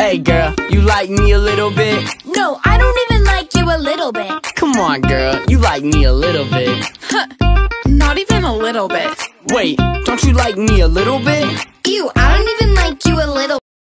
Hey girl, you like me a little bit? No, I don't even like you a little bit. Come on girl, you like me a little bit. Not even a little bit. Wait, don't you like me a little bit? Ew, I don't even like you a little